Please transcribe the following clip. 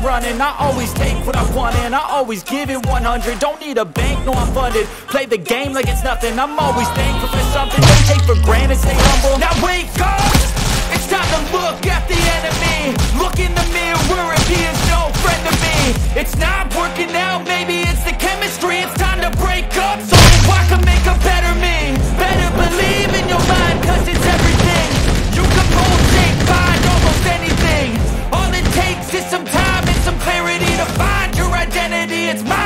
I'm running. I always take what I want and I always give it 100. Don't need a bank, no I'm funded. Play the game like it's nothing. I'm always thankful for something. Don't take for granted, stay humble. Now wake up! It's time to look at the enemy. Look in the mirror if he is no friend to me. It's not working out, maybe it's the chemistry. It's time to break up so I can make a better me. Better believe in your mind, cause it's everything. You can bullshit, find almost anything. All it takes is some time and some clarity to find your identity. It's my